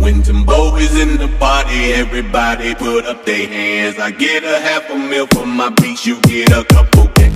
When Timbo is in the party, everybody put up their hands. I get a half a meal for my beats, you get a couple K.